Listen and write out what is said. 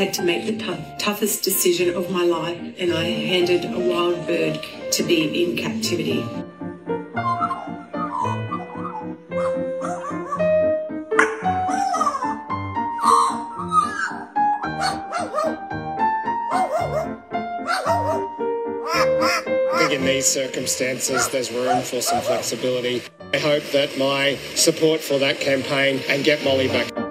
had to make the toughest decision of my life, and I handed a wild bird to be in captivity. I think in these circumstances there's room for some flexibility. I hope that my support for that campaign and Get Molly Back